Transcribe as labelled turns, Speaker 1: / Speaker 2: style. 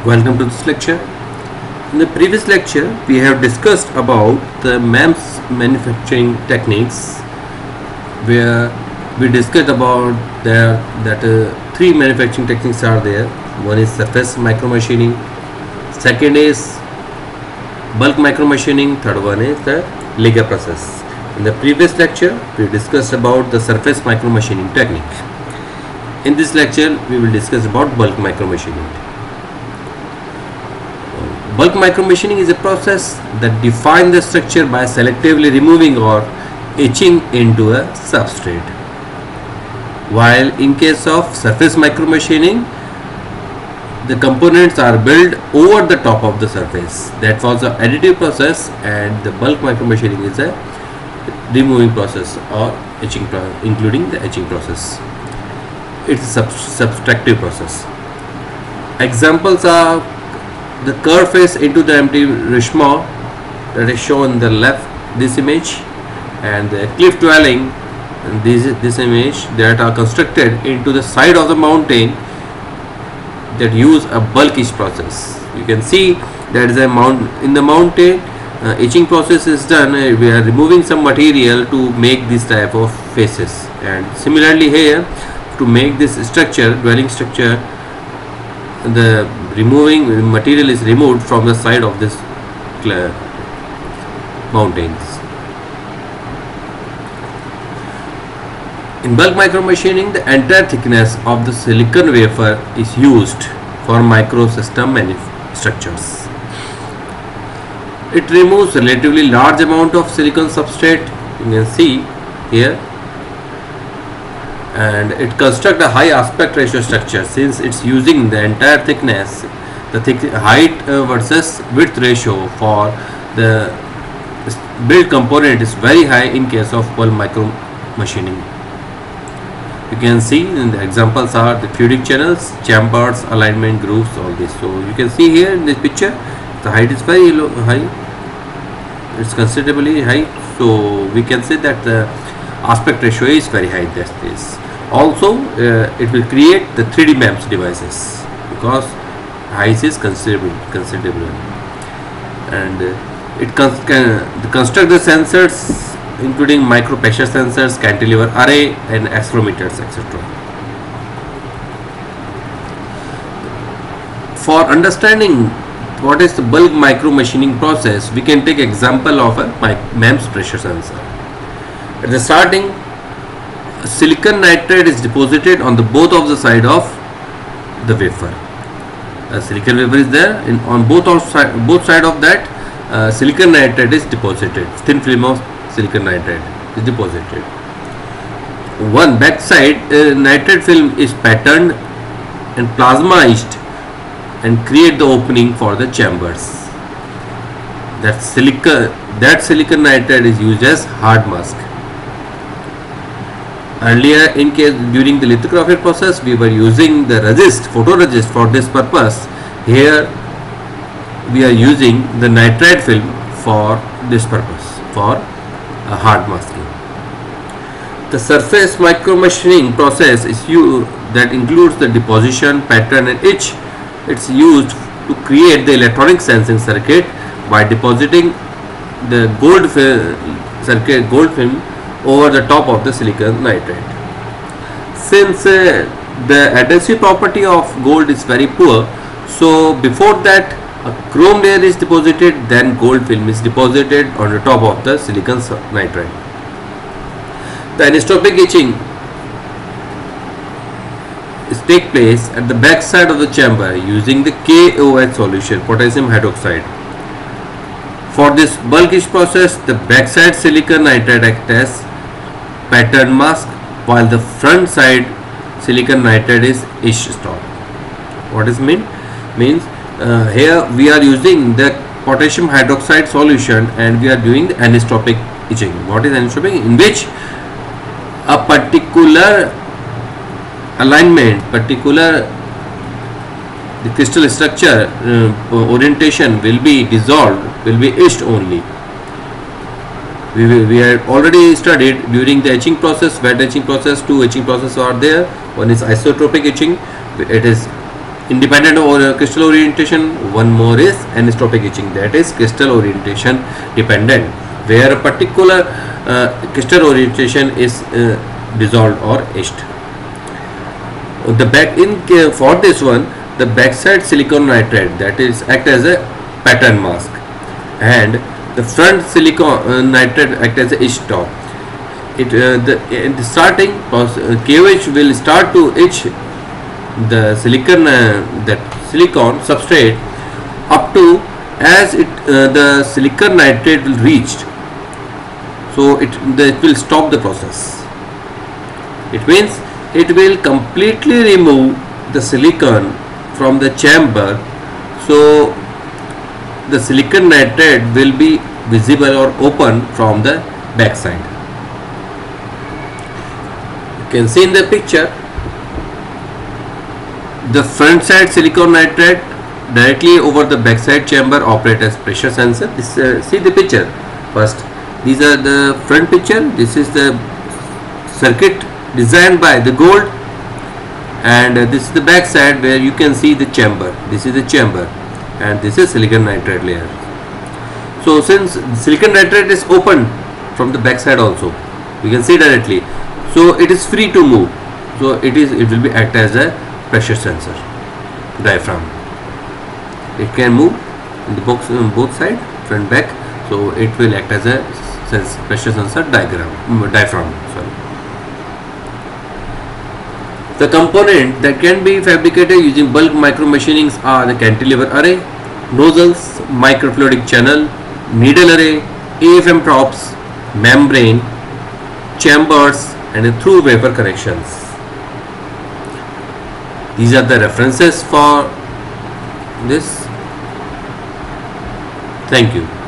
Speaker 1: Welcome to this lecture. In the previous lecture, we have discussed about the MEMS manufacturing techniques, where we discussed about that three manufacturing techniques are there. One is surface micromachining, second is bulk micromachining, third one is the Liga process. In the previous lecture, we discussed about the surface micromachining technique. In this lecture, we will discuss about bulk micromachining. Bulk micromachining is a process that defines the structure by selectively removing or etching into a substrate. While in case of surface micromachining, the components are built over the top of the surface. That was the additive process, and the bulk micromachining is a removing process or etching, including the etching process. It's a subtractive process. Examples are the curve face into the empty richemont that is shown in the left, this image, and the cliff dwelling, this image, that are constructed into the side of the mountain that use a bulk etch process. You can see there is a in the mountain etching process is done. We are removing some material to make this type of faces, and similarly here to make this structure, dwelling structure, the removing material is removed from the side of this mountains. In bulk micromachining, the entire thickness of the silicon wafer is used for microsystem structures. It removes relatively large amount of silicon substrate, you can see here, and it constructs a high aspect ratio structure since it's using the entire thickness. The height versus width ratio for the build component is very high in case of bulk micromachining. You can see in the examples are the fluidic channels, chambers, alignment, grooves, all this. So you can see here in this picture the height is very high, it's considerably high, so we can say that the aspect ratio is very high in this case. Also it will create the 3D MEMS devices because height is considerable, and it can construct the sensors including micro pressure sensors, cantilever array, and accelerometers, etc. For understanding what is the bulk micromachining process, we can take example of a MEMS pressure sensor. At the starting, silicon nitride is deposited on the both of the side of the wafer. A silicon wafer is there, on both side of that silicon nitride is deposited. Thin film of silicon nitride is deposited. One back side nitride film is patterned and plasma etched and create the opening for the chambers. That silicon nitride is used as hard mask. Earlier, in case during the lithography process, we were using the photoresist for this purpose. Here we are using the nitride film for this purpose, for hard masking. The surface micromachining process is that includes the deposition, pattern, and etch. It's used to create the electronic sensing circuit by depositing the gold film over the top of the silicon nitride. Since the adhesive property of gold is very poor, so before that a chrome layer is deposited, then gold film is deposited on the top of the silicon nitride. The anisotropic etching take place at the back side of the chamber using the KOH solution, potassium hydroxide. For this bulk etch process, the backside silicon nitride acts as pattern mask, while the front side silicon nitride is etched stop. What does mean? Means here we are using the potassium hydroxide solution and we are doing the anisotropic etching. What is anisotropic? In which a particular alignment, the crystal structure orientation will be dissolved, will be etched only. We had already studied during the etching process, wet etching process, two etching processes are there. One is isotropic etching, it is independent of crystal orientation. One more is anisotropic etching, that is crystal orientation dependent, where a particular crystal orientation is dissolved or etched. The back in for this one, the backside silicon nitride, that is act as a pattern mask, and the front silicon nitride act as a etch top. In the starting KOH will start to etch the silicon substrate up to as the silicon nitride will reach, so it will stop the process. It means it will completely remove the silicon from the chamber, so the silicon nitride will be visible or open from the back side. You can see in the picture, the front side silicon nitride directly over the backside chamber operate as pressure sensor. This see the picture first. These are the front picture. This is the circuit designed by the Gold, and this is the back side where you can see the chamber. This is the chamber, and this is silicon nitride layer. So since silicon nitride is open from the back side also, you can see directly, so it is free to move. So it will be act as a pressure sensor diaphragm. It can move in the box on both side, front back, so it will act as a pressure sensor diaphragm. Sorry. The component that can be fabricated using bulk micro machinings are the cantilever array, nozzles, microfluidic channel, needle array, AFM props, membrane, chambers, and through wafer connections. These are the references for this. Thank you.